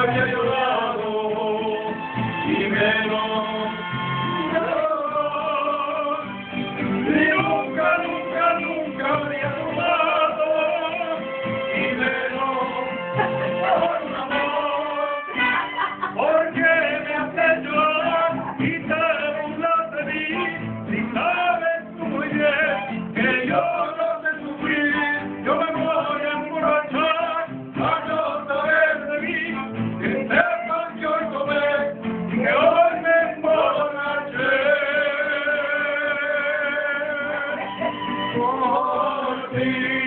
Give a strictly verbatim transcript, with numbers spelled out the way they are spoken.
había llorado y menos yo. Y nunca, nunca, nunca habría llorado y menos por un amor, porque me hace llorar y te burlas de mí, si sabes tú muy bien que yo no sé sufrir. Yo me voy a emborrachar a no saber de mí, que sepan que hoy tomé y que hoy me emborraché por ti.